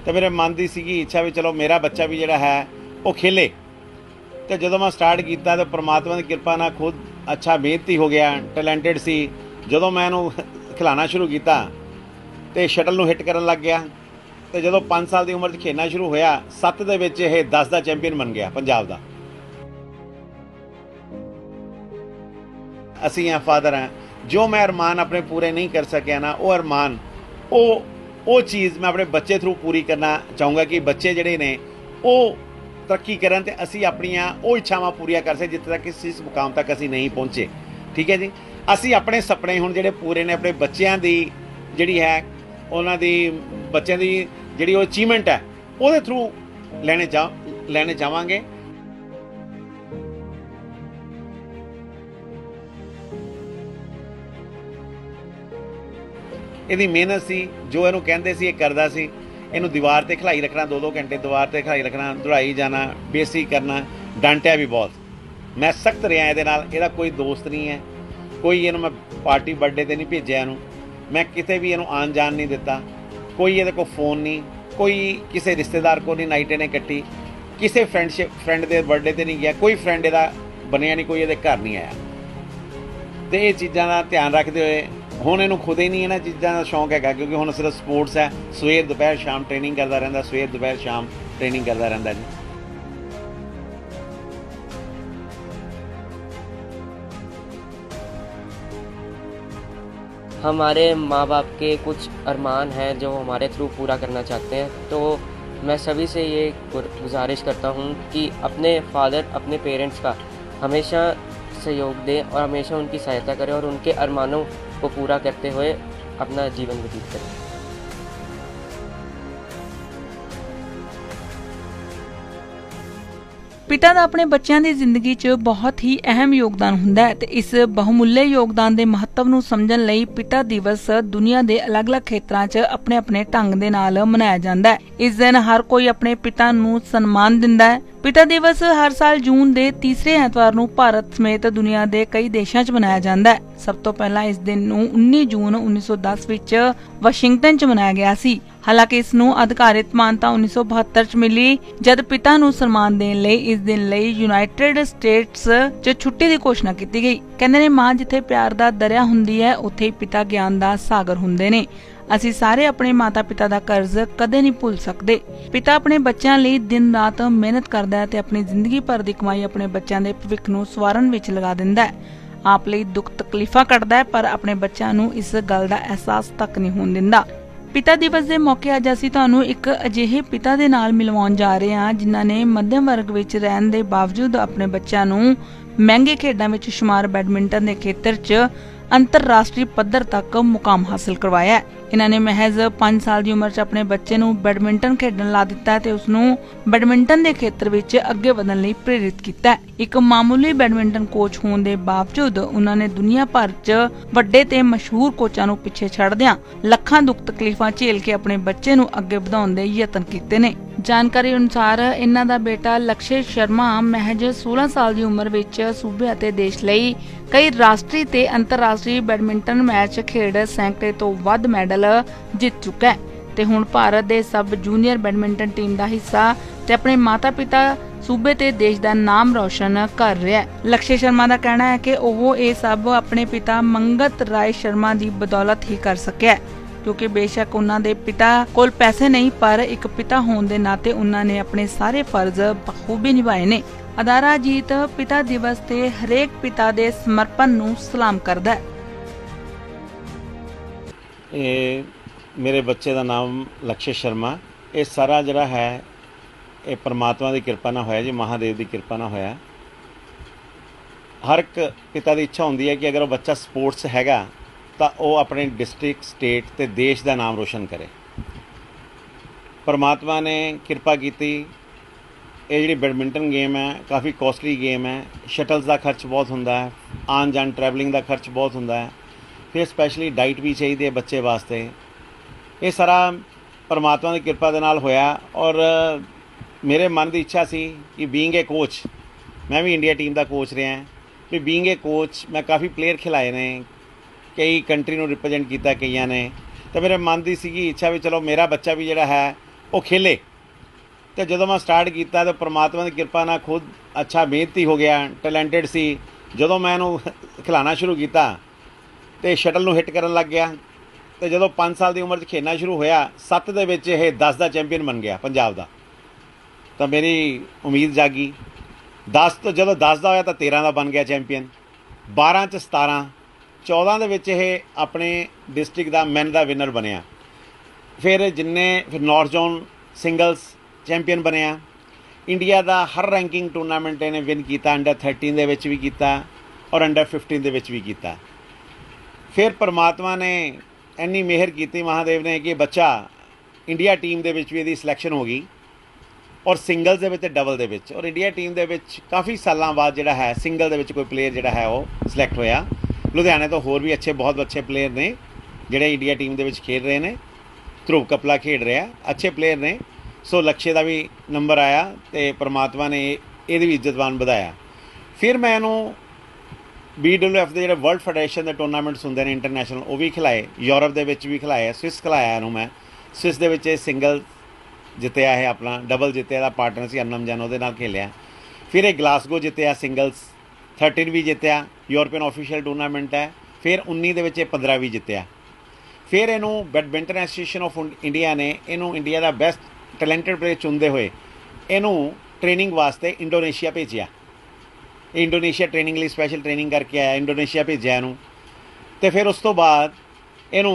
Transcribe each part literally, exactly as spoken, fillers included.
तो मेरे मन की सीगी इच्छा भी चलो मेरा बच्चा भी जिहड़ा है वो खेले। तो जदों मैं स्टार्ट किया तो परमात्मा की कृपा नाल खुद अच्छा मेहनती हो गया, टैलेंटेड सी। जदों मैं इहनूं खिलाना शुरू किया तो शटल नूं हिट करन लग गया। तो जदों पाँच साल की उम्र च खेलना शुरू होया, सत्त दे विच इह दस का चैंपीयन बन गया पंजाब का। असीं हैं फादर हैं, जो मैं अरमान अपने पूरे नहीं कर सकिया ना, वो अरमान वो वो चीज़ मैं अपने बच्चे थ्रू पूरी करना चाहूँगा कि बच्चे जिहड़े ने वो तरक्की करन ते असीं अपनियां वो इच्छावां पूरियां कर सकें जित्थे तक इस मुकाम तक असीं नहीं पहुँचे। ठीक है जी, असीं अपने सपने हुण जिहड़े पूरे ने अपने बच्चों की जिहड़ी है उन्हां दी बच्चों की जिहड़ी वो अचीवमेंट है उहदे थ्रू लैणे चा लैणे चाहांगे। ਇਹਦੀ ਮਿਹਨਤ ਸੀ, ਜੋ ਇਹਨੂੰ ਕਹਿੰਦੇ ਸੀ ਇਹ ਕਰਦਾ ਸੀ। ਇਹਨੂੰ ਦੀਵਾਰ ਤੇ ਖਿਲਾਈ ਰੱਖਣਾ, ਦੋ ਦੋ ਘੰਟੇ ਦੀਵਾਰ ਤੇ ਖਿਲਾਈ ਰੱਖਣਾ, ਦੌੜਾਈ ਜਾਣਾ, ਬੇਸੀ ਕਰਨਾ, ਡਾਂਟਿਆ ਵੀ ਬਹੁਤ। ਮੈਂ ਸਖਤ ਰਿਹਾ ਇਹਦੇ ਨਾਲ। ਇਹਦਾ ਕੋਈ ਦੋਸਤ ਨਹੀਂ ਹੈ, ਕੋਈ ਇਹਨੂੰ ਮੈਂ ਪਾਰਟੀ ਬਰਥਡੇ ਤੇ ਨਹੀਂ ਭੇਜਿਆ, ਇਹਨੂੰ ਮੈਂ ਕਿਤੇ ਵੀ ਇਹਨੂੰ ਆਉਣ ਜਾਣ ਨਹੀਂ ਦਿੱਤਾ। ਕੋਈ ਇਹਦੇ ਕੋਲ ਫੋਨ ਨਹੀਂ, ਕੋਈ ਕਿਸੇ ਰਿਸ਼ਤੇਦਾਰ ਕੋਲ ਨਹੀਂ ਨਾਈਟ ਇਹਨੇ ਕੱਟੀ, ਕਿਸੇ ਫਰੈਂਡਸ਼ਿਪ ਫਰੈਂਡ ਦੇ ਬਰਥਡੇ ਤੇ ਨਹੀਂ ਗਿਆ, ਕੋਈ ਫਰੈਂਡ ਇਹਦਾ ਬਣਿਆ ਨਹੀਂ, ਕੋਈ ਇਹਦੇ ਘਰ ਨਹੀਂ ਆਇਆ। ਤੇ ਇਹ ਚੀਜ਼ਾਂ ਦਾ ਧਿਆਨ ਰੱਖਦੇ ਹੋਏ ਹੁਣ ਇਹਨੂੰ खुद ही नहीं इन्हां चीज़ों का शौक है, क्योंकि हुण सिर्फ स्पोर्ट्स है। सवेर दोपहर शाम ट्रेनिंग करता रहिंदा, सवेर दोपहर शाम ट्रेनिंग करता रहिंदा जी। हमारे माँ बाप के कुछ अरमान हैं जो हमारे थ्रू पूरा करना चाहते हैं, तो मैं सभी से ये गुजारिश करता हूँ कि अपने फादर अपने पेरेंट्स का हमेशा सहयोग दें और हमेशा उनकी सहायता करें और उनके अरमानों को पूरा करते हुए अपना जीवन व्यतीत करें। पिता का अपने बच्चों की जिंदगी च बहुत ही अहम योगदान हुंदा है ते इस बहुमूल्य योगदान के महत्व नूं समझण लई पिता दिवस दुनिया के अलग अलग खेत्रां च अपने अपने ढंग दे नाल मनाया जांदा है। इस दिन हर कोई अपने पिता नूं सन्मान दिंदा है। पिता दिवस हर साल जून के तीसरे एतवार नूं भारत समेत दुनिया के कई देशों च मनाया जाता है। सब तो पहला इस दिन नूं उन्नीस जून उन्नीस सौ दस विच वाशिंगटन च मनाया गया सी। हालांकि इस नूं अधिकारित मानता उन्नीस सौ बहत्तर च मिली, जद पिता नूं सम्मान देण लई इस दिन लई यूनाइटेड स्टेट्स च छुट्टी की घोषणा की गई। कहंदे ने मां जिथे प्यार दा दरिया हुंदी है, उत्थे ही पिता ज्ञान दा सागर हुंदे ने। ਅਸੀਂ ਸਾਰੇ ਆਪਣੇ ਮਾਤਾ ਪਿਤਾ ਦਾ ਕਰਜ਼ ਕਦੇ ਨਹੀਂ ਭੁੱਲ ਸਕਦੇ। ਪਿਤਾ ਆਪਣੇ ਬੱਚਿਆਂ ਲਈ ਦਿਨ ਰਾਤ ਮਿਹਨਤ ਕਰਦਾ ਹੈ ਤੇ ਆਪਣੀ ਜ਼ਿੰਦਗੀ ਭਰ ਦੀ ਕਮਾਈ ਆਪਣੇ ਬੱਚਿਆਂ ਦੇ ਭਵਿੱਖ ਨੂੰ ਸਵਾਰਨ ਵਿੱਚ ਲਗਾ ਦਿੰਦਾ ਹੈ। ਆਪ ਲਈ ਦੁੱਖ ਤਕਲੀਫਾਂ ਕੱਟਦਾ ਹੈ, ਪਰ ਆਪਣੇ ਬੱਚਿਆਂ ਨੂੰ ਇਸ ਗੱਲ ਦਾ ਅਹਿਸਾਸ ਤੱਕ ਨਹੀਂ ਹੋਣ ਦਿੰਦਾ। ਪਿਤਾ ਦਿਵਸ ਦੇ ਮੌਕੇ ਅੱਜ ਅਸੀਂ ਤੁਹਾਨੂੰ ਇੱਕ ਅਜਿਹੇ ਪਿਤਾ ਦੇ ਨਾਲ ਮਿਲਵਾਉਣ ਜਾ ਰਹੇ ਹਾਂ ਜਿਨ੍ਹਾਂ ਨੇ ਮੱਧਮ ਵਰਗ ਵਿੱਚ ਰਹਿਣ ਦੇ ਬਾਵਜੂਦ ਆਪਣੇ ਬੱਚਿਆਂ ਨੂੰ ਮਹਿੰਗੇ ਖੇਡਾਂ ਵਿੱਚ ਸ਼ੁਮਾਰ ਬੈਡਮਿੰਟਨ ਦੇ ਖੇਤਰ 'ਚ अंतरराष्ट्रीय पद्धर तक मुकाम हासिल करवाया है। इन्होंने महज पांच साल की उम्र च अपने बच्चे नूं बैडमिंटन खेडन ला दिता ते उसनूं बैडमिंटन के खेत्र विच अगे वधण लई प्रेरित किया। एक मामूली बैडमिंटन कोच होने के बावजूद उन्होंने दुनिया भर च वड्डे ते मशहूर कोचां नूं पिछे छड्डदिआं लखां दुख तकलीफां झेल के अपने बच्चे नूं अगे वधाउण दे यतन कीते ने। जानकारी अनुसार इन्हां दा बेटा लक्ष्य शर्मा महज सोलह साल की उम्र विच सूबे अते देश लई कई राष्ट्रीय ते अंतरराष्ट्रीय बैडमिंटन मैच खेड सैकड़े तो वध मैडल जित चुका है ते हुण भारत दे सब जूनियर बैडमिंटन टीम का हिस्सा ते अपने माता पिता सूबे ते देश का नाम रोशन कर रहा है। लक्ष्य शर्मा का कहना है कि वह ये सब अपने पिता मंगत राय शर्मा की बदौलत ही कर सकिया, क्योंकि बेशक उन्होंने पिता कोल पैसे नहीं, पर एक पिता होने के नाते उन्होंने अपने सारे फर्ज बखूबी निभाए ने। अदारा अजीत पिता दिवस ते हरेक पिता दे समर्पण नूं सलाम करदा है। ये मेरे बच्चे का नाम लक्ष्य शर्मा। ये सारा जरा है ये परमात्मा की कृपा ना होया जी, महादेव की कृपा ना होया। हर एक पिता की इच्छा होंदी है कि अगर वो बच्चा स्पोर्ट्स हैगा तो वह अपने डिस्ट्रिक्ट स्टेट ते देश का नाम रोशन करे। परमात्मा ने कृपा की। ये जी बैडमिंटन गेम है काफ़ी कॉस्टली गेम है, शटल्स का खर्च बहुत होंदा है, आन जान ट्रैवलिंग का खर्च बहुत होंदा है, फिर स्पैशली डाइट भी चाहिए है बच्चे वास्ते। ये सारा परमात्मा की कृपा दे नाल होया। और मेरे मन की इच्छा सी कि बीइंग ए कोच, मैं भी इंडिया टीम का कोच रहा भी बीइंग ए कोच मैं काफ़ी प्लेयर खिलाए ने, कई कंट्री नूं रिप्रजेंट किया कईयां ने, तो मेरे मन की सीगी इच्छा भी चलो मेरा बच्चा भी जिहड़ा है वो खेले। तो जो मैं स्टार्ट किया तो परमात्मा की कृपा नाल खुद अच्छा मेहनती हो गया, टैलेंटेड सी। जो मैं इहनूं खिलाना शुरू किया तो शटल नूं हिट करन लग गया। तो जो पाँच साल की उम्र च खेलना शुरू होया, सत्त दे विच इह दस का चैंपीयन बन गया पंजाब का। तो मेरी उम्मीद जागी। दस तो जो दस का होया तो तेरह का बन गया चैंपीयन, बारह च सतारह, चौदह दे विच इह अपने डिस्ट्रिक्ट का मैन का विनर बनया। फिर जिन्ने फिर नॉर्थ जोन सिंगल्स चैंपीयन बनया। इंडिया का हर रैंकिंग टूरनामेंट इन्हें विन किया, अंडर थर्टीन दे विच भी किया और अंडर फिफ्टीन दे विच भी किया। फिर परमात्मा ने इन्नी मेहर की महादेव ने कि बच्चा इंडिया टीम दे विच भी इहदी सिलैक्शन हो गई और सिंगल्स दे विच डबल दे विच। और इंडिया टीम दे विच काफ़ी सालों बाद जिहड़ा है सिंगल दे विच कोई प्लेयर जिहड़ा है वो सिलैक्ट होया। लुधियाने तो होर भी अच्छे बहुत अच्छे प्लेयर ने जिहड़े इंडिया टीम दे विच खेल रहे हैं। ध्रुव कपला खेड रहा, अच्छे प्लेयर ने। सो लक्ष्य का भी नंबर आया तो परमात्मा ने यदी भी इज्जतमान बढ़ाया। फिर मैं इनू बी डब्ल्यू एफ के जो वर्ल्ड फैडरेशन के टूरनामेंट्स होंगे ने इंटरनैशनल, वो भी खिलाए। यूरोप के भी खिलाया, स्विस खिलाया इनू मैं। स्विस के सिंगल जितया है, अपना डबल जितया, पार्टनर से अन्नम जैन वो खेलिया। फिर एक ग्लासगो जितया सिंगल्स, थर्टीन भी जितया, यूरोपियन ऑफिशियल टूरनामेंट है। फिर उन्नीस के पंद्रह भी जितया। फिर इनू बैडमिंटन एसोसीएशन ऑफ इंडिया ने इनू इंडिया का बेस्ट टैलेंटेड प्लेयर चुनते हुए इनू ट्रेनिंग वास्ते इंडोनेशिया भेजिया। इंडोनेशिया ट्रेनिंग लिए स्पैशल ट्रेनिंग करके आया, इंडोनेशिया भेजा इनू। तो फिर उस तो बाद इनू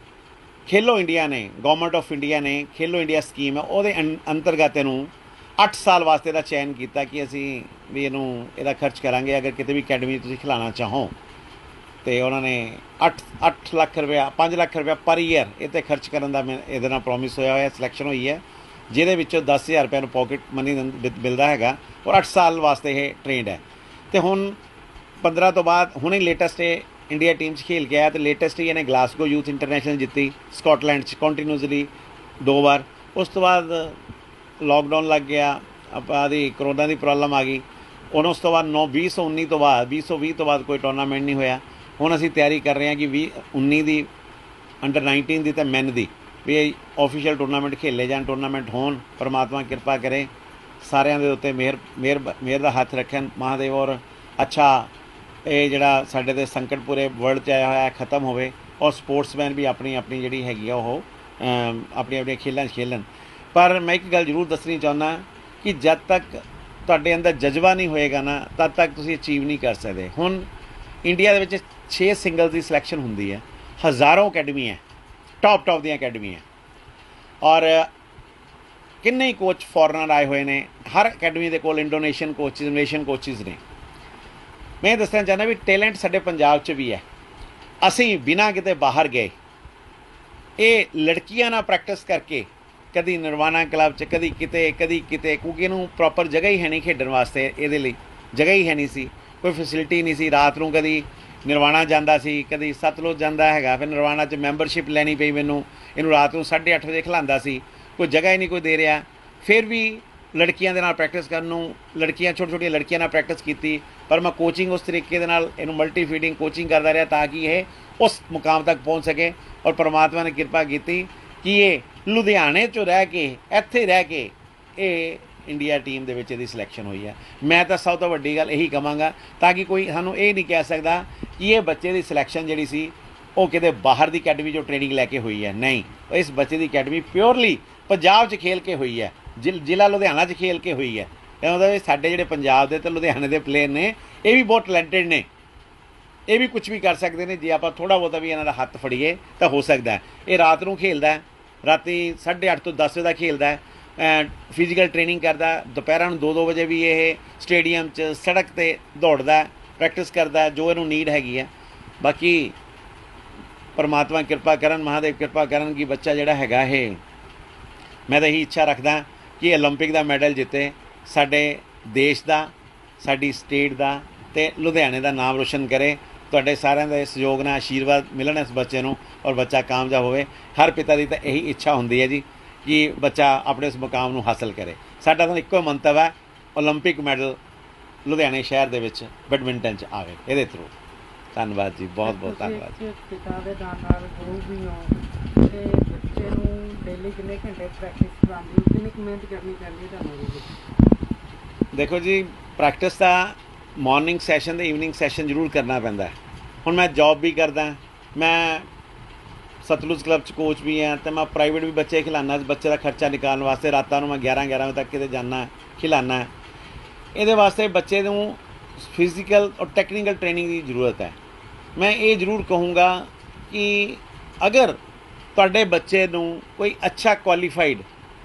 खेलो इंडिया ने, गवर्नमेंट ऑफ इंडिया ने खेलो इंडिया स्कीम है वो अंतर्गत इनू अठ साल वास्ते का चयन किया कि असी भी इनू इहदा खर्च करांगे अगर कितने भी अकैडमी तुसीं खिलाना चाहो। तो उन्होंने अठ अठ लाख रुपया पाँच लाख रुपया पर ईयर इतने खर्च करने का मैं ये प्रॉमिस होया होया, सिलैक्शन हुई है, जिहदे विचों दस हज़ार रुपया पॉकेट मनी मिलता है और अठ साल वास्ते ये ट्रेंड है। तो हुण पंद्रह तो बाद हुणे लेटेस्ट इंडिया टीम खेल के आया। तो लेटेस्ट ही इन्हें ग्लासगो यूथ इंटरनेशनल जीती स्कॉटलैंड कंटीन्यूसली दो बार। उस तो बाद लॉकडाउन लग गया, आदि करोना की प्रॉब्लम आ गई। हुण उस तो बाद नौ बीस सौ उन्नी तो बाद बीस सौ भी तो बाद कोई टूरनामेंट नहीं होया। हुण असीं तैयारी कर रहे हैं कि भी उन्नी की अंडर नाइनटीन की तो मैन की भी ऑफिशियल टूरनामेंट खेले जान, टूरनामेंट होण। परमात्मा कृपा करे, सारिਆਂ ਦੇ ਉੱਤੇ मेहर मेहर मेहर का हथ रखन महादेव। और अच्छा ये जिहड़ा साडे ते संकट पूरे वर्ल्ड च आया होया खत्म होवे और स्पोर्ट्समैन भी अपनी अपनी जिहड़ी हैगी आ ओह अपनी अपनी खेलां खेलन। पर मैं एक गल जरूर दसनी चाहुंदा कि जद तक तुहाडे अंदर जज्बा नहीं होएगा ना तद तक तुसीं अचीव नहीं कर सकते। हुण इंडिया दे विच छे सिंगल्स की सिलैक्शन हुंदी है, हज़ारों अकैडमी है, टॉप टॉप दी अकैडमी है और किन्ने ही कोच फॉरनर आए हुए ने। हर अकैडमी के कोल इंडोनेशियन कोचिज मलेशियन कोचिज ने। मैं दसना चाहना भी टैलेंट साडे पंजाब च भी है। असीं बिना किते बाहर गए ये लड़कियां ना प्रैक्टिस करके कदी निर्वाणा क्लब च कदी किते कदी किते, क्योंकि इनू प्रॉपर जगह ही है नहीं खेडण वास्ते, ये लई जगह ही है नहीं सी, कोई फैसिलिटी नहीं सी। रात नूं कदी निर्वाणा जांदा सी, कदी सतलुज जांदा हैगा। फिर निर्वाणा च मैंबरशिप लैनी पई मैनूं, इनू रात नूं साढ़े अठ बजे खिलांदा सी, कोई जगह ही नहीं कोई दे रहा। फिर भी लड़कियां दे नाल प्रैक्टिस करन, लड़कियां छोटी छोटी लड़कियां नाल प्रैक्टिस की। पर मैं कोचिंग उस तरीके दे नाल इनू मल्टी फीडिंग कोचिंग करता रहा ताकि ये उस मुकाम तक पहुँच सके। और परमात्मा ने कृपा की कि ये लुधियाने चो रह के इत्थे रह के ये इंडिया टीम दे विच इहदी सिलैक्शन हुई है। मैं तो सब तो वड्डी गल यही कहांगा ताकि कोई सानूं ये नहीं कह सकता कि ये बच्चे की सिलैक्शन जिहड़ी सी वो किते बाहर की अकैडमी जो ट्रेनिंग लैके हुई है, नहीं। इस बच्चे की अकैडमी प्योरली पंजाब च खेल के हुई है, जिल जिला लुधियाना च खेल के हुई है। मतलब साडे जिहड़े पंजाब दे ते लुधियाने दे प्लेयर ने ये भी बहुत टैलेंटेड ने, ये भी कुछ भी कर सकते हैं जे आप थोड़ा बहुता भी इन्हां दा हत्थ फड़ीए तो हो सकता है। ये रात नूं खेलदा है, राती साढ़े अठ तो दस बजे का खेलता है, फिजिकल ट्रेनिंग करता, दोपहर दो दो बजे भी ये स्टेडियम च सड़क ते दौड़दा प्रैक्टिस करता है जो इनू नीड हैगी है। बाकी परमात्मा कृपा करन, महादेव कृपा करन कि बच्चा जिहड़ा हैगा है, मैं तो यही इच्छा रखदा कि ओलंपिक का मैडल जिते, साडे देश का, साडी स्टेट का ते लुधियाने का नाम रोशन करे। तुहाडे सारिਆਂ ਦੇ सहयोग नाल आशीर्वाद मिलन इस बच्चे नूं और बच्चा कामयाब होवे। हर पिता की तो यही इच्छा हुंदी है जी कि बच्चा अपने इस मुकाम नूं हासिल करे। साडा तो इक्को मंतव है ओलंपिक मैडल लुधियाने शहर दे विच बैडमिंटन च आवे इहदे थ्रू। ਧੰਨਵਾਦ ਜੀ, ਬਹੁਤ ਬਹੁਤ ਤੁਸੀਂ ਧੰਨਵਾਦ। ਇੱਕ ਪਿਤਾ ਦੇ ਨਾਲ ਨਾਲ ਗੁਰੂ ਵੀ ਹੋ ਤੇ ਬੱਚੇ ਨੂੰ ਡੇਲੀ ਕਿੰਨੇ ਘੰਟੇ ਪ੍ਰੈਕਟਿਸ ਕਰਾਉਂਦੇ ਹੋ, ਕਿੰਨੀ ਕੁ ਮਿਹਨਤ ਕਰਨੀ ਪੈਂਦੀ ਹੈ ਤੁਹਾਨੂੰ ਉਹਦੇ ਵਿੱਚ? ਦੇਖੋ ਜੀ, ਪ੍ਰੈਕਟਿਸ ਤਾਂ ਮਾਰਨਿੰਗ ਸੈਸ਼ਨ ਤੇ ਈਵਨਿੰਗ ਸੈਸ਼ਨ ਜ਼ਰੂਰ ਕਰਨਾ ਪੈਂਦਾ ਹੈ। ਹੁਣ ਮੈਂ ਜੌਬ ਵੀ ਕਰਦਾ, ਮੈਂ ਸਤਲੁਜ ਕਲੱਬ 'ਚ ਕੋਚ ਵੀ ਹਾਂ, ਤੇ ਮੈਂ ਪ੍ਰਾਈਵੇਟ ਵੀ ਬੱਚੇ ਖਿਲਾਉਂਦਾ। ਬੱਚੇ ਦਾ ਖਰਚਾ ਨਿਕਾਲਣ ਵਾਸਤੇ ਰਾਤਾਂ ਨੂੰ ਮੈਂ ਗਿਆਰਾਂ ਗਿਆਰਾਂ ਵਜੇ ਤੱਕ ਕਿਤੇ ਜਾਂਦਾ ਖਿਲਾਉਂਦਾ। ਇਹਦੇ ਵਾਸਤੇ ਬੱਚੇ ਨੂੰ ਫਿਜ਼ੀਕਲ ਔਰ ਟੈਕਨੀਕਲ ਟ੍ਰੇਨਿੰਗ ਦੀ ਜ਼ਰੂਰਤ ਹੈ। ਮੈਂ ਇਹ ਜ਼ਰੂਰ ਕਹੂੰਗਾ ਕਿ ਅਗਰ ਤੁਹਾਡੇ ਬੱਚੇ ਨੂੰ ਕੋਈ ਅੱਛਾ ਕੁਆਲੀਫਾਈਡ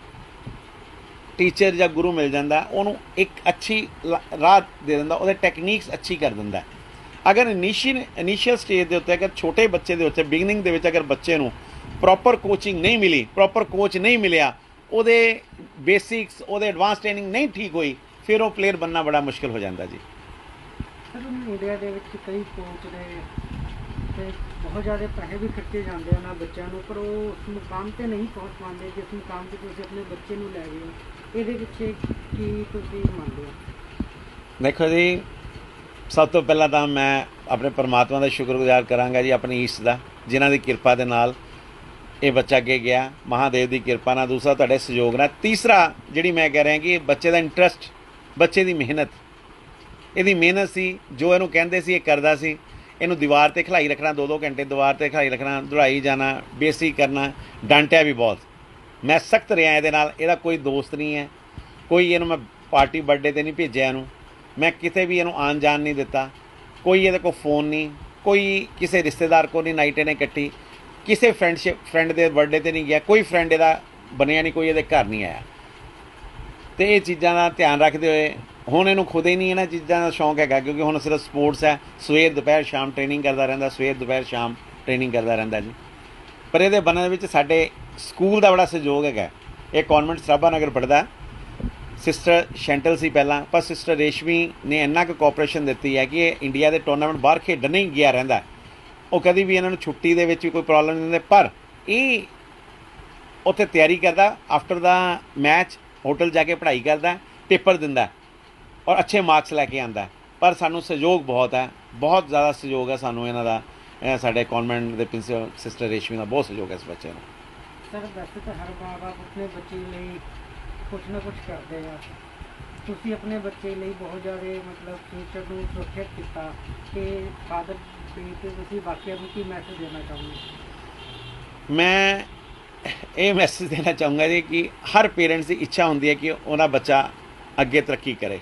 ਟੀਚਰ ਜਾਂ ਗੁਰੂ ਮਿਲ ਜਾਂਦਾ, ਉਹਨੂੰ ਇੱਕ ਅੱਛੀ ਰਾਹ ਦੇ ਦਿੰਦਾ, ਉਹਦੇ ਟੈਕਨੀਕਸ ਅੱਛੀ ਕਰ ਦਿੰਦਾ। ਅਗਰ ਇਨੀਸ਼ੀਅਲ ਇਨੀਸ਼ੀਅਲ ਸਟੇਜ ਦੇ ਉੱਤੇ, ਅਗਰ ਛੋਟੇ ਬੱਚੇ ਦੇ ਉੱਤੇ ਬਿਗਨਿੰਗ ਦੇ ਵਿੱਚ ਅਗਰ ਬੱਚੇ ਨੂੰ ਪ੍ਰੋਪਰ ਕੋਚਿੰਗ ਨਹੀਂ ਮਿਲੀ, ਪ੍ਰੋਪਰ ਕੋਚ ਨਹੀਂ ਮਿਲਿਆ, ਉਹਦੇ ਬੇਸਿਕਸ, ਉਹਦੇ ਐਡਵਾਂਸ ਟ੍ਰੇਨਿੰਗ ਨਹੀਂ ਠੀਕ ਹੋਈ, ਫਿਰ ਉਹ ਪਲੇਅਰ ਬਣਨਾ ਬੜਾ ਮੁਸ਼ਕਿਲ ਹੋ ਜਾਂਦਾ ਜੀ। ਸਰ, ਇੰਡੀਆ ਦੇ ਵਿੱਚ ਕਈ ਕੋਚ ਨੇ ਤੇ ਬਹੁਤ ਜ਼ਿਆਦਾ ਪੈਸੇ ਵੀ ਖਰਚੇ ਜਾਂਦੇ ਉਹਨਾਂ ਬੱਚਿਆਂ ਨੂੰ, ਪਰ ਉਹ ਉਸ ਮੁਕਾਮ 'ਤੇ ਨਹੀਂ ਪਹੁੰਚ ਪਾਉਂਦੇ ਜਿਸ ਮੁਕਾਮ 'ਤੇ ਤੁਸੀਂ ਆਪਣੇ ਬੱਚੇ ਨੂੰ ਲੈ ਗਏ ਹੋ। ਇਹਦੇ ਪਿੱਛੇ ਕੀ ਤੁਸੀਂ ਮੰਨਦੇ ਹੋ? ਦੇਖੋ ਜੀ, ਸਭ ਤੋਂ ਪਹਿਲਾਂ ਤਾਂ ਮੈਂ ਆਪਣੇ ਪਰਮਾਤਮਾ ਦਾ ਸ਼ੁਕਰਗੁਜ਼ਾਰ ਕਰਾਂਗਾ ਜੀ, ਆਪਣੀ ਈਸ਼ ਦਾ, ਜਿਨ੍ਹਾਂ ਦੀ ਕਿਰਪਾ ਦੇ ਨਾਲ ਇਹ ਬੱਚਾ ਅੱਗੇ ਗਿਆ, ਮਹਾਦੇਵ ਦੀ ਕਿਰਪਾ ਨਾਲ। ਦੂਸਰਾ ਤੁਹਾਡੇ ਸਹਿਯੋਗ ਨਾਲ। ਤੀਸਰਾ ਜਿਹੜੀ ਮੈਂ ਕਹਿ ਰਿਹਾ ਕਿ ਬੱਚੇ ਦਾ ਇੰਟਰਸਟ, ਬੱਚੇ ਦੀ ਮਿਹਨਤ, ਇਹਦੀ ਮਿਹਨਤ ਸੀ ਜੋ ਇਹਨੂੰ ਕਹਿੰਦੇ ਸੀ ਇਹ ਕਰਦਾ ਸੀ। ਇਹਨੂੰ ਦੀਵਾਰ 'ਤੇ ਖਿਲਾਈ ਰੱਖਣਾ, ਦੋ ਦੋ ਘੰਟੇ ਦੀਵਾਰ 'ਤੇ ਖਿਲਾਈ ਰੱਖਣਾ, ਦੌੜਾਈ ਜਾਣਾ, ਬੇਸਿਕ ਕਰਨਾ, ਡਾਂਟਿਆ ਵੀ ਬਹੁਤ। ਮੈਂ ਸਖਤ ਰਿਹਾ ਇਹਦੇ ਨਾਲ। ਇਹਦਾ ਕੋਈ ਦੋਸਤ ਨਹੀਂ ਹੈ, ਕੋਈ ਇਹਨੂੰ ਮੈਂ ਪਾਰਟੀ ਬਰਥਡੇ 'ਤੇ ਨਹੀਂ ਭੇਜਿਆ, ਇਹਨੂੰ ਮੈਂ ਕਿਤੇ ਵੀ ਇਹਨੂੰ ਆਉਣ ਜਾਣ ਨਹੀਂ ਦਿੱਤਾ। ਕੋਈ ਇਹਦੇ ਕੋਲ ਫ਼ੋਨ ਨਹੀਂ, ਕੋਈ ਕਿਸੇ ਰਿਸ਼ਤੇਦਾਰ ਕੋਲ ਨਹੀਂ ਨਾਈਟ ਇਹਨੇ ਕੱਟੀ, ਕਿਸੇ ਫਰੈਂਡਸ਼ਿਪ ਫਰੈਂਡ ਦੇ ਬਰਥਡੇ 'ਤੇ ਨਹੀਂ ਗਿਆ, ਕੋਈ ਫਰੈਂਡ ਇਹਦਾ ਬਣਿਆ ਨਹੀਂ, ਕੋਈ ਇਹਦੇ ਘਰ ਨਹੀਂ ਆਇਆ। ਅਤੇ ਇਹ ਚੀਜ਼ਾਂ ਦਾ ਧਿਆਨ ਰੱਖਦੇ ਹੋਏ ਹੁਣ ਇਹਨੂੰ ਖੁਦ ਹੀ ਨਹੀਂ ਇਹਨਾਂ ਚੀਜ਼ਾਂ ਦਾ ਸ਼ੌਂਕ ਹੈਗਾ, ਕਿਉਂਕਿ ਹੁਣ ਸਿਰਫ ਸਪੋਰਟਸ ਹੈ। ਸਵੇਰ ਦੁਪਹਿਰ ਸ਼ਾਮ ਟ੍ਰੇਨਿੰਗ ਕਰਦਾ ਰਹਿੰਦਾ, ਸਵੇਰ ਦੁਪਹਿਰ ਸ਼ਾਮ ਟ੍ਰੇਨਿੰਗ ਕਰਦਾ ਰਹਿੰਦਾ ਜੀ। ਪਰ ਇਹਦੇ ਬਣਨ ਵਿੱਚ ਸਾਡੇ ਸਕੂਲ ਦਾ ਬੜਾ ਸਹਿਯੋਗ ਹੈਗਾ। ਇਹ ਕੌਨਵੈਂਟ ਸਰਾਭਾ ਨਗਰ ਪੜ੍ਹਦਾ, ਸਿਸਟਰ ਸ਼ੈਂਟਲ ਸੀ ਪਹਿਲਾਂ, ਪਰ ਸਿਸਟਰ ਰੇਸ਼ਮੀ ਨੇ ਇੰਨਾ ਕੁ ਕੋਆਪਰੇਸ਼ਨ ਦਿੱਤੀ ਹੈ ਕਿ ਇਹ ਇੰਡੀਆ ਦੇ ਟੂਰਨਾਮੈਂਟ ਬਾਹਰ ਖੇਡਣ ਨਹੀਂ ਗਿਆ ਰਹਿੰਦਾ। ਉਹ ਕਦੀ ਵੀ ਇਹਨਾਂ ਨੂੰ ਛੁੱਟੀ ਦੇ ਵਿੱਚ ਵੀ ਕੋਈ ਪ੍ਰੋਬਲਮ ਨਹੀਂ ਦਿੰਦੇ, ਪਰ ਇਹ ਉੱਥੇ ਤਿਆਰੀ ਕਰਦਾ, ਆਫਟਰ ਦਾ ਮੈਚ ਹੋਟਲ ਜਾ ਕੇ ਪੜ੍ਹਾਈ ਕਰਦਾ, ਪੇਪਰ ਦਿੰਦਾ ਔਰ ਅੱਛੇ ਮਾਰਕਸ ਲੈ ਕੇ ਆਉਂਦਾ। ਪਰ ਸਾਨੂੰ ਸਹਿਯੋਗ ਬਹੁਤ ਹੈ, ਬਹੁਤ ਜ਼ਿਆਦਾ ਸਹਿਯੋਗ ਹੈ ਸਾਨੂੰ ਇਹਨਾਂ ਦਾ। ਸਾਡੇ ਕੌਨਵੈਂਟ ਦੇ ਪ੍ਰਿੰਸੀਪਲ ਸਿਸਟਰ ਰੇਸ਼ਮੀ ਦਾ ਬਹੁਤ ਸਹਿਯੋਗ ਹੈ ਇਸ ਬੱਚੇ ਨੂੰ। ਸਰ, ਵੈਸੇ ਤਾਂ ਹਰ ਮਾਂ ਬਾਪ ਆਪਣੇ ਬੱਚੇ ਲਈ ਕੁਛ ਨਾ ਕੁਛ ਕਰਦੇ ਆ। ਤੁਸੀਂ ਆਪਣੇ ਬੱਚੇ ਲਈ ਬਹੁਤ ਜ਼ਿਆਦਾ ਮਤਲਬ ਫਿਊਚਰ ਨੂੰ ਸੁਰੱਖਿਅਤ ਕੀਤਾ ਕਿ ਫਾਦਰ ਡੇ 'ਤੇ ਤੁਸੀਂ ਬਾਕੀਆਂ ਨੂੰ ਕੀ ਮੈਸੇਜ ਦੇਣਾ ਚਾਹੁੰਦੇ? ਮੈਂ ਇਹ ਮੈਸੇਜ ਦੇਣਾ ਚਾਹੂੰਗਾ ਜੀ ਕਿ ਹਰ ਪੇਰੈਂਟਸ ਦੀ ਇੱਛਾ ਹੁੰਦੀ ਹੈ ਕਿ ਉਹਦਾ ਬੱਚਾ ਅੱਗੇ ਤਰੱਕੀ ਕਰੇ।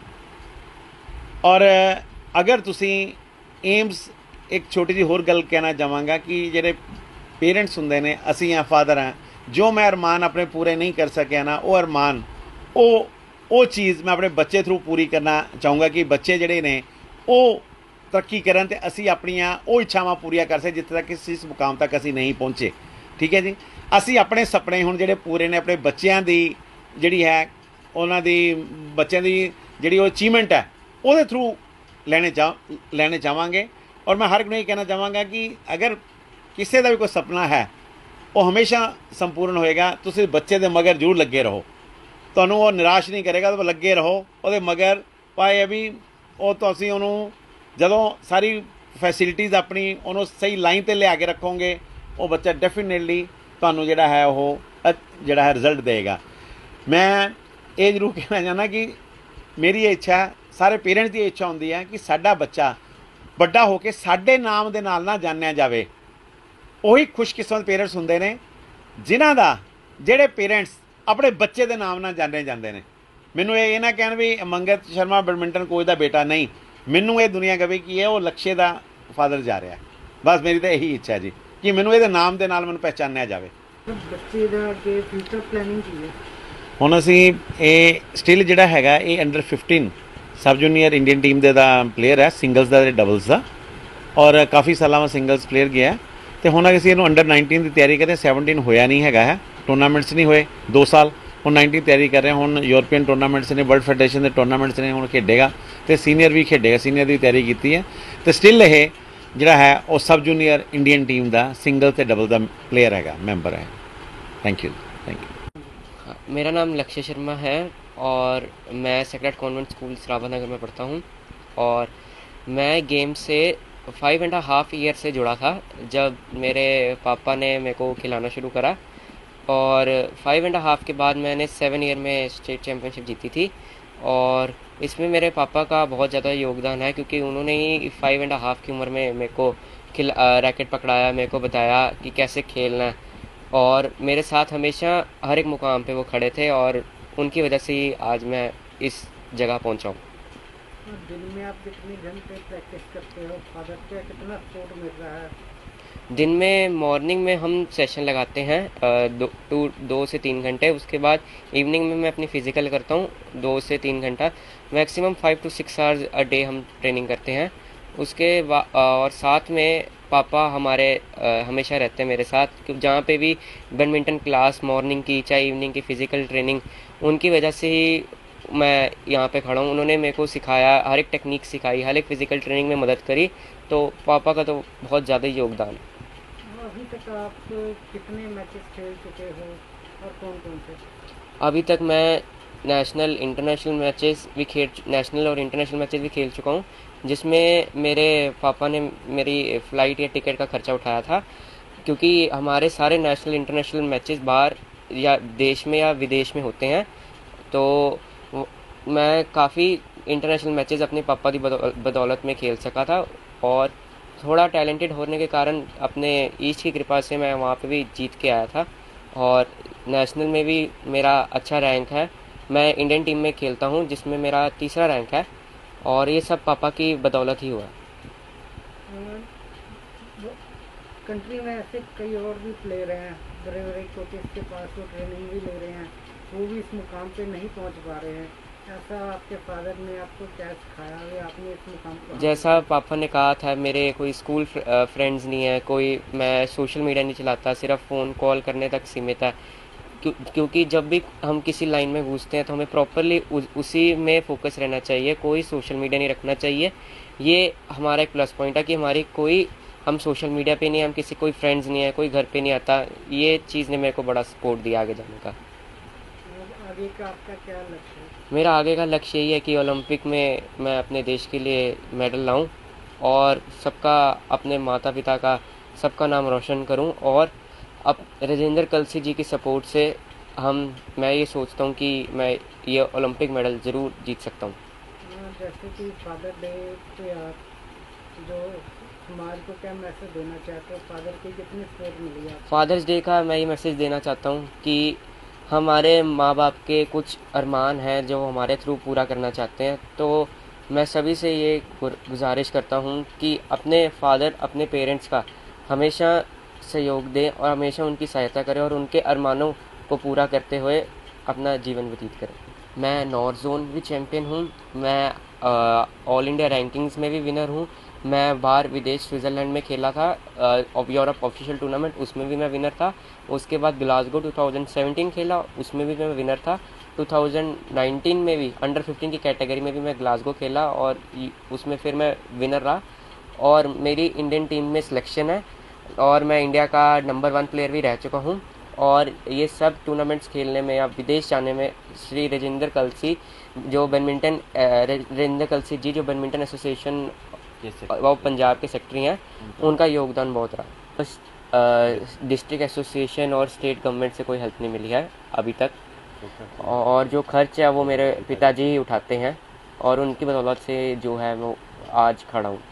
ਔਰ ਅਗਰ ਤੁਸੀਂ ਏਮਸ, ਇੱਕ ਛੋਟੀ ਜਿਹੀ ਹੋਰ ਗੱਲ ਕਹਿਣਾ ਚਾਹਾਂਗਾ ਕਿ ਜਿਹੜੇ ਪੇਰੈਂਟਸ ਹੁੰਦੇ ਨੇ, ਅਸੀਂ ਆ ਫਾਦਰ ਹਾਂ, ਜੋ ਮੈਂ ਅਰਮਾਨ ਆਪਣੇ ਪੂਰੇ ਨਹੀਂ ਕਰ ਸਕਿਆ ਨਾ, ਉਹ ਅਰਮਾਨ ਉਹ ਉਹ ਚੀਜ਼ ਮੈਂ ਆਪਣੇ ਬੱਚੇ ਥਰੂ ਪੂਰੀ ਕਰਨਾ ਚਾਹੂੰਗਾ ਕਿ ਬੱਚੇ ਜਿਹੜੇ ਨੇ ਉਹ ਤਰੱਕੀ ਕਰਨ ਅਤੇ ਅਸੀਂ ਆਪਣੀਆਂ ਉਹ ਇੱਛਾਵਾਂ ਪੂਰੀਆਂ ਕਰ ਸਕਦੇ ਜਿੱਥੇ ਤੱਕ ਇਸ ਮੁਕਾਮ ਤੱਕ ਅਸੀਂ ਨਹੀਂ ਪਹੁੰਚੇ। ਠੀਕ ਹੈ ਜੀ। ਅਸੀਂ ਆਪਣੇ ਸੁਪਨੇ ਹੁਣ ਜਿਹੜੇ ਪੂਰੇ ਨੇ, ਆਪਣੇ ਬੱਚਿਆਂ ਦੀ ਜਿਹੜੀ ਹੈ, ਉਹਨਾਂ ਦੀ ਬੱਚਿਆਂ ਦੀ ਜਿਹੜੀ ਉਹ ਅਚੀਵਮੈਂਟ ਹੈ, ਉਹਦੇ ਥਰੂ ਲੈਣੇ ਚਾਹ ਲੈਣੇ ਚਾਹਾਂਗੇ। ਔਰ ਮੈਂ ਹਰ ਇੱਕ ਨੂੰ ਇਹ ਕਹਿਣਾ ਚਾਹਾਂਗਾ ਕਿ ਅਗਰ ਕਿਸੇ ਦਾ ਵੀ ਕੋਈ ਸੁਪਨਾ ਹੈ, ਉਹ ਹਮੇਸ਼ਾ ਸੰਪੂਰਨ ਹੋਏਗਾ। ਤੁਸੀਂ ਬੱਚੇ ਦੇ ਮਗਰ ਜ਼ਰੂਰ ਲੱਗੇ ਰਹੋ, ਤੁਹਾਨੂੰ ਉਹ ਨਿਰਾਸ਼ ਨਹੀਂ ਕਰੇਗਾ। ਤਾਂ ਲੱਗੇ ਰਹੋ ਉਹਦੇ ਮਗਰ, ਭਾਵੇਂ ਵੀ ਉਹ ਤੁਸੀਂ ਉਹਨੂੰ ਜਦੋਂ ਸਾਰੀ ਫੈਸਿਲਿਟੀਜ਼ ਆਪਣੀ ਉਹਨੂੰ ਸਹੀ ਲਾਈਨ 'ਤੇ ਲਿਆ ਕੇ ਰੱਖੋਗੇ, ਉਹ ਬੱਚਾ ਡੈਫੀਨੇਟਲੀ ਤੁਹਾਨੂੰ ਜਿਹੜਾ ਹੈ ਉਹ ਜਿਹੜਾ ਹੈ ਰਿਜ਼ਲਟ ਦੇਗਾ। ਮੈਂ ਇਹ ਜ਼ਰੂਰ ਕਹਿਣਾ ਚਾਹੁੰਦਾ ਕਿ ਮੇਰੀ ਇਹ ਇੱਛਾ, ਸਾਰੇ ਪੇਰੈਂਟਸ ਦੀ ਇੱਛਾ ਹੁੰਦੀ ਹੈ ਕਿ ਸਾਡਾ ਬੱਚਾ ਵੱਡਾ ਹੋ ਕੇ ਸਾਡੇ ਨਾਮ ਦੇ ਨਾਲ ਨਾ ਜਾਣਿਆ ਜਾਵੇ। ਉਹੀ ਖੁਸ਼ਕਿਸਮਤ ਪੇਰੈਂਟਸ ਹੁੰਦੇ ਨੇ ਜਿਨ੍ਹਾਂ ਦਾ, ਜਿਹੜੇ ਪੇਰੈਂਟਸ ਆਪਣੇ ਬੱਚੇ ਦੇ ਨਾਮ ਨਾਲ ਜਾਣੇ ਜਾਂਦੇ ਨੇ। ਮੈਨੂੰ ਇਹ ਨਾ ਕਹਿਣ ਵੀ ਮੰਗਤ ਸ਼ਰਮਾ ਬੈਡਮਿੰਟਨ ਕੋਚ ਦਾ ਬੇਟਾ ਨਹੀਂ, ਮੈਨੂੰ ਇਹ ਦੁਨੀਆ ਕਹੇ ਕਿ ਇਹ ਉਹ ਲਕਸ਼ੇ ਦਾ ਫਾਦਰ ਜਾ ਰਿਹਾ। ਬਸ ਮੇਰੀ ਤਾਂ ਇਹੀ ਇੱਛਾ ਜੀ ਕਿ ਮੈਨੂੰ ਇਹਦੇ ਨਾਮ ਦੇ ਨਾਲ ਮੈਨੂੰ ਪਹਿਚਾਨਿਆ ਜਾਵੇ। ਬੱਚੇ ਦਾ ਅੱਗੇ ਫਿਊਚਰ ਪਲੈਨਿੰਗ ਕੀ ਹੈ? ਹੁਣ ਅਸੀਂ ਇਹ ਸਟਿਲ ਜਿਹੜਾ ਹੈਗਾ ਇਹ under fifteen sub junior Indian team ਦੇ ਦਾ ਪਲੇਅਰ ਹੈ, ਸਿੰਗਲਸ ਦਾ ਅਤੇ ਡਬਲਸ ਦਾ, ਔਰ ਕਾਫੀ ਸਾਲਾਂ ਮੈਂ ਸਿੰਗਲਸ ਪਲੇਅਰ ਗਿਆ। ਅਤੇ ਹੁਣ ਅਸੀਂ ਇਹਨੂੰ ਅੰਡਰ ਨਾਈਨਟੀਨ ਦੀ ਤਿਆਰੀ ਕਰਦੇ। ਸੈਵਨਟੀਨ ਹੋਇਆ ਨਹੀਂ ਹੈਗਾ ਹੈ, ਟੂਰਨਾਮੈਂਟਸ ਨਹੀਂ ਹੋਏ ਦੋ ਸਾਲ। ਹੁਣ ਨਾਈਨਟੀਨ ਤਿਆਰੀ ਕਰ ਰਹੇ। ਹੁਣ ਯੂਰਪੀਅਨ ਟੂਰਨਾਮੈਂਟਸ ਨੇ, ਵਰਲਡ ਫੈਡਰੇਸ਼ਨ ਦੇ ਟੂਰਨਾਮੈਂਟਸ ਨੇ, ਹੁਣ ਖੇਡੇਗਾ ਅਤੇ ਸੀਨੀਅਰ ਵੀ ਖੇਡੇਗਾ। ਸੀਨੀਅਰ ਦੀ ਤਿਆਰੀ ਕੀਤੀ ਹੈ ਅਤੇ ਸਟਿਲ ਇਹ ਜਿਹੜਾ ਹੈ ਉਹ ਸਬ ਜੂਨੀਅਰ ਇੰਡੀਅਨ ਟੀਮ ਦਾ ਸਿੰਗਲ ਅਤੇ ਡਬਲ ਦਾ ਪਲੇਅਰ ਹੈਗਾ, ਮੈਂਬਰ ਹੈ। Thank you thank you. मेरा नाम लक्ष्य शर्मा है और मैं sacred convent school Sarabha Nagar में पढ़ता हूँ और मैं गेम से फाइव एंड हाफ ईयर से जुड़ा था, जब मेरे पापा ने मेरे को खिलाना शुरू करा। और फाइव एंड हाफ के बाद मैंने सेवन ईयर में स्टेट चैम्पियनशिप जीती थी। और इसमें मेरे पापा का बहुत ज़्यादा योगदान है, क्योंकि उन्होंने ही फाइव एंड हाफ की उम्र में मेरे को खिल रैकेट पकड़ाया, मेरे को बताया कि कैसे खेलना है, और मेरे साथ हमेशा हर एक मुकाम पे वो खड़े थे, और उनकी वजह से ही आज मैं इस जगह पहुंचा हूँ। दिन में आप कितने घंटे प्रैक्टिस करते हो? फादर से कितना सपोर्ट मिल रहा है? दिन में मॉर्निंग में हम सेशन लगाते हैं अ, दो टू दो से तीन घंटे। उसके बाद इवनिंग में मैं अपनी फ़िज़िकल करता हूँ दो से तीन घंटा। Maximum five to six hours a day हम ट्रेनिंग करते हैं। उसके बाद और साथ में पापा हमारे अ, हमेशा रहते हैं मेरे साथ, क्योंकि जहाँ पे भी बैडमिंटन क्लास मॉर्निंग की चाहे इवनिंग की फ़िज़िकल ट्रेनिंग, उनकी वजह से ही मैं यहाँ पे खड़ा हूँ। उन्होंने मेरे को सिखाया, हर एक टेक्निक सिखाई, हर एक फ़िज़िकल ट्रेनिंग में मदद करी, तो पापा का तो बहुत ज़्यादा योगदान है। अभी तक आप कितने मैचेस खेल चुके हो और कौन कौन से? अभी तक मैं नेशनल इंटरनेशनल मैचेस भी खेल नेशनल और इंटरनेशनल मैचेस भी खेल चुका हूँ, जिसमें मेरे पापा ने मेरी फ़्लाइट या टिकट का खर्चा उठाया था, क्योंकि हमारे सारे नेशनल इंटरनेशनल मैचेस बाहर या देश में या विदेश में होते हैं। तो वो- मैं काफ़ी इंटरनेशनल मैचेस अपने पापा की बदौ- बदौलत में खेल सका था, और थोड़ा टैलेंटेड होने के कारण अपने ईस्ट की कृपा से मैं वहाँ पे भी जीत के आया था, और नेशनल में भी मेरा अच्छा रैंक है। मैं इंडियन टीम में खेलता हूँ, जिसमें मेरा तीसरा रैंक है, और ये सब पापा की बदौलत ही हुआ। कंट्री में ऐसे कई और भी प्लेयर हैं, बड़े बड़े कोचेस के पास वो ट्रेनिंग भी ले रहे हैं, वो भी इस मुकाम पे नहीं पहुंच पा रहे हैं। ऐसा आपके फादर ने आपको क्या सिखाया है आपने इस मुकाम पर? जैसा पापा ने कहा था, मेरे कोई स्कूल फ्रेंड्स नहीं है, कोई मैं सोशल मीडिया नहीं चलाता, सिर्फ फ़ोन कॉल करने तक सीमित है। क्यों क्योंकि जब भी हम किसी लाइन में घुसते हैं तो हमें प्रॉपरली उ, उसी में फोकस रहना चाहिए, कोई सोशल मीडिया नहीं रखना चाहिए। ये हमारा एक प्लस पॉइंट है कि हमारी कोई हम सोशल मीडिया पे नहीं, हम किसी कोई फ्रेंड्स नहीं है, कोई घर पे नहीं आता। ये चीज़ ने मेरे को बड़ा सपोर्ट दिया आगे जाने का। आगे का आपका क्या लक्ष्य है? मेरा आगे का लक्ष्य यही है कि ओलंपिक में मैं अपने देश के लिए मेडल लाऊं, और सबका, अपने माता पिता का, सबका नाम रोशन करूं, और अब राजेंद्र कलसी जी की सपोर्ट से हम मैं ये सोचता हूं कि मैं ये ओलंपिक मेडल ज़रूर जीत सकता हूं। जैसे कि फादर डे पे आप जो समाज को क्या मैसेज देना चाहते हो? फादर की कितनी सपोर्ट मिली है? फादर्स डे का मैं ये मैसेज देना चाहता हूँ कि हमारे माँ बाप के कुछ अरमान हैं जो हमारे थ्रू पूरा करना चाहते हैं, तो मैं सभी से ये गुजारिश करता हूँ कि अपने फादर, अपने पेरेंट्स का हमेशा सहयोग दें, और हमेशा उनकी सहायता करें, और उनके अरमानों को पूरा करते हुए अपना जीवन व्यतीत करें। मैं नॉर्थ जोन भी चैम्पियन हूँ, मैं ऑल इंडिया रैंकिंग्स में भी विनर हूँ। मैं बाहर विदेश स्विट्ज़रलैंड में खेला था, यूरोप ऑफिशियल टूर्नामेंट, उसमें भी मैं विनर था। उसके बाद ग्लासगो टू थाउजेंड सेवेंटीन खेला, उसमें भी मैं विनर था। टू थाउजेंड नाइनटीन में भी अंडर फिफ्टीन की कैटेगरी में भी मैं ग्लासगो खेला, और उसमें फिर मैं विनर रहा, और मेरी इंडियन टीम में सिलेक्शन है, और मैं इंडिया का नंबर वन प्लेयर भी रह चुका हूँ। और ये सब टूर्नामेंट्स खेलने में या विदेश जाने में श्री राजेंद्र कलसी जो बैडमिंटन राजेंद्र कलसी जी जो बैडमिंटन एसोसिएशन वो पंजाब के सेक्रेटरी हैं, उनका योगदान बहुत रहा। बस डिस्ट्रिक्ट एसोसिएशन और स्टेट गवर्नमेंट से कोई हेल्प नहीं मिली है अभी तक, और जो खर्च है वो मेरे पिताजी ही उठाते हैं, और उनकी बदौलत से जो है वो आज खड़ा हूँ।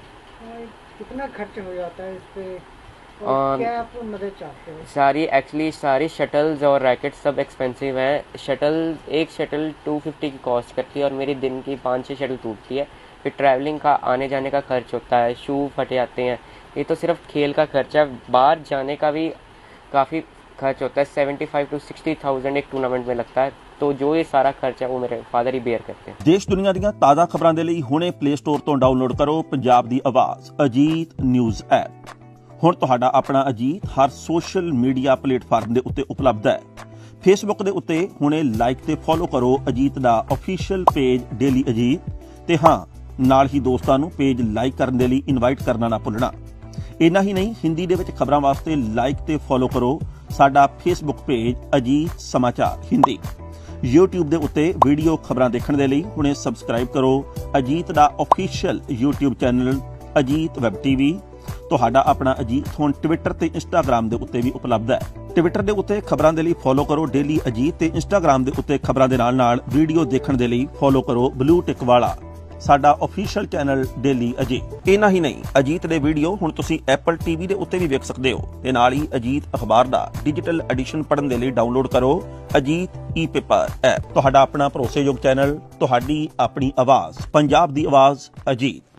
कितना खर्च हो जाता है इस पे, और और क्या आप मदद चाहते हो? सारी एक्चुअली सारी शटल्स और रैकेट सब एक्सपेंसिव हैं। शटल एक शटल टू फिफ्टी की कॉस्ट करती है, और मेरी दिन की पाँच छः शटल टूटती है। फिर ट्रैवलिंग का, आने जाने का खर्च होता है, शू फटे जाते हैं। ये तो सिर्फ खेल का खर्चा, बाहर जाने का भी काफ़ी खर्च होता है। Seventy five to sixty thousand एक टूर्नामेंट में लगता है, तो जो ये सारा खर्चा है वो मेरे फादर ही बेयर करते हैं। देश दुनिया ਦੀਆਂ ਤਾਜ਼ਾ ਖਬਰਾਂ ਦੇ ਲਈ ਹੁਣੇ ਪਲੇ ਸਟੋਰ ਤੋਂ ਡਾਊਨਲੋਡ ਕਰੋ ਪੰਜਾਬ ਦੀ ਆਵਾਜ਼ ਅਜੀਤ ਨਿਊਜ਼ ਐਪ। ਹੁਣ ਤੁਹਾਡਾ ਆਪਣਾ ਅਜੀਤ ਹਰ ਸੋਸ਼ਲ ਮੀਡੀਆ ਪਲੇਟਫਾਰਮ ਦੇ ਉੱਤੇ ਉਪਲਬਧ ਹੈ। ਫੇਸਬੁੱਕ ਦੇ ਉੱਤੇ ਹੁਣੇ ਲਾਈਕ ਤੇ ਫੋਲੋ ਕਰੋ ਅਜੀਤ ਦਾ ਅਫੀਸ਼ੀਅਲ ਪੇਜ ਡੇਲੀ ਅਜੀਤ, ਤੇ ਹਾਂ ਨਾਲ ਹੀ ਦੋਸਤਾਂ ਨੂੰ ਪੇਜ ਲਾਈਕ ਕਰਨ ਦੇ ਲਈ ਇਨਵਾਈਟ ਕਰਨਾ ਨਾ ਭੁੱਲਣਾ। ਇੰਨਾ ਹੀ ਨਹੀਂ, ਹਿੰਦੀ ਦੇ ਵਿੱਚ ਖਬਰਾਂ ਵਾਸਤੇ ਲਾਈਕ ਤੇ ਫੋਲੋ ਕਰੋ ਸਾਡਾ ਫੇਸਬੁੱਕ ਪੇਜ ਅਜੀਤ ਸਮਾਚਾਰ ਹਿੰਦੀ। YouTube ਦੇ ਉੱਤੇ ਵੀਡੀਓ ਖਬਰਾਂ ਦੇਖਣ ਦੇ ਲਈ ਹੁਣੇ ਸਬਸਕ੍ਰਾਈਬ ਕਰੋ ਅਜੀਤ ਦਾ official YouTube channel Ajit web TV. ਤੁਹਾਡਾ ਆਪਣਾ ਅਜੀਤ ਹੁਣ ਟਵਿੱਟਰ ਤੇ ਇੰਸਟਾਗ੍ਰਾਮ ਦੇ ਉੱਤੇ ਵੀ ਉਪਲਬਧ ਹੈ। ਟਵਿੱਟਰ ਦੇ ਉੱਤੇ ਖਬਰਾਂ ਦੇ ਲਈ ਫੋਲੋ ਕਰੋ ਡੇਲੀ ਅਜੀਤ ਤੇ ਇੰਸਟਾਗ੍ਰਾਮ ਦੇ ਉੱਤੇ ਖਬਰਾਂ ਦੇ ਨਾਲ ਨਾਲ ਵੀਡੀਓ ਦੇਖਣ ਦੇ ਲਈ ਫੋਲੋ ਕਰੋ ਬਲੂ ਟਿਕ ਵਾਲਾ ਸਾਡਾ ਆਫੀਸ਼ੀਅਲ ਚੈਨਲ ਡੇਲੀ ਅਜੀਤ। ਇਹਨਾਂ ਹੀ ਨਹੀਂ, ਅਜੀਤ ਦੇ ਵੀਡੀਓ ਹੁਣ ਤੁਸੀਂ ਐਪਲ ਟੀਵੀ ਦੇ ਉੱਤੇ ਵੀ ਵੇਖ ਸਕਦੇ ਹੋ ਤੇ ਨਾਲ ਹੀ ਅਜੀਤ ਅਖਬਾਰ ਦਾ ਡਿਜੀਟਲ ਐਡੀਸ਼ਨ ਪੜ੍ਹਨ ਦੇ ਲਈ ਡਾਊਨਲੋਡ ਕਰੋ ਅਜੀਤ ਈ ਪੇਪਰ ਐਪ। ਤੁਹਾਡਾ ਆਪਣਾ ਭਰੋਸੇਯੋਗ ਚੈਨਲ, ਤੁਹਾਡੀ ਆਪਣੀ ਆਵਾਜ਼, ਪੰਜਾਬ ਦੀ ਆਵਾਜ਼ ਅਜੀਤ।